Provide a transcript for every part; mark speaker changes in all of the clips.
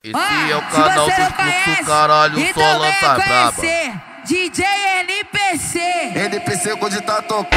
Speaker 1: Esse é o canal do Fluxo, caralho,
Speaker 2: então
Speaker 1: só lança braba.
Speaker 2: DJ NPC.
Speaker 3: NPC hoje tá tocando,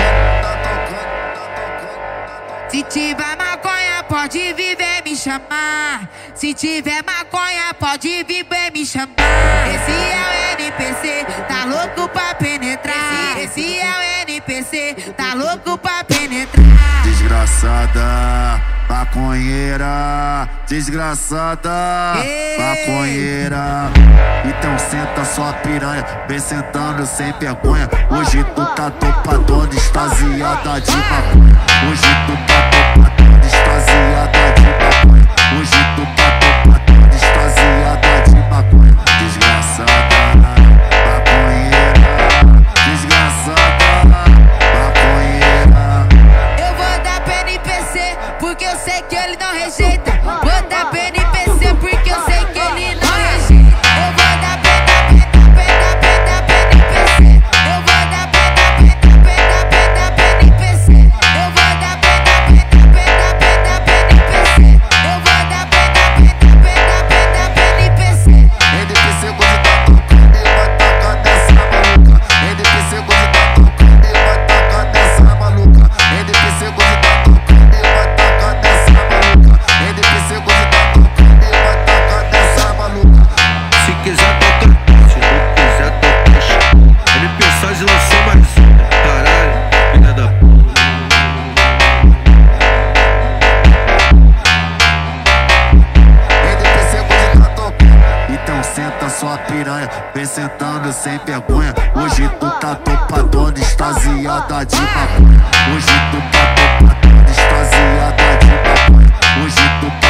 Speaker 2: Se tiver maconha, pode vir vem me chamar. Se tiver maconha, pode vir vem me chamar. Esse é o NPC, tá louco pra penetrar. Esse é o NPC, tá louco pra penetrar.
Speaker 3: Desgraçada, maconheira, desgraçada, maconheira. Então senta sua piranha, vem sentando sem vergonha. Hoje tu tá topadona, extasiada de maconha. Hoje tu tá topadona, extasiada de maconha. Hoje tu tá topadona, extasiada de maconha. Desgraçada, maconheira, desgraçada, maconheira.
Speaker 2: Eu vou dar pra NPC, porque eu sei que ele não rejeita. Vou dar pra NPC, porque eu sei que ele não rejeita. Eu vou dar pra NPC. Eu vou dar pra NPC. Eu vou dar pra NPC. Eu vou dar pra NPC.
Speaker 3: NPC hoje tá tocando e vai tacar dessa maluca. NPC hoje tá tocando e vai tacar dessa maluca. NPC hoje tá tocando e vai tacar dessa maluca. NPC hoje tá tocando e vai tacar dessa maluca.
Speaker 4: Se quiser tocar, se não quiser tocar, chegou. NPC lançou mais um, caralho, filha da puta.
Speaker 3: NPC hoje tá tocando, então senta sua piranha, vem sentando sem vergonha. Hoje tu tá topadona, extasiada de maconha. Hoje tu tá topadona, extasiada de maconha. Hoje tu tá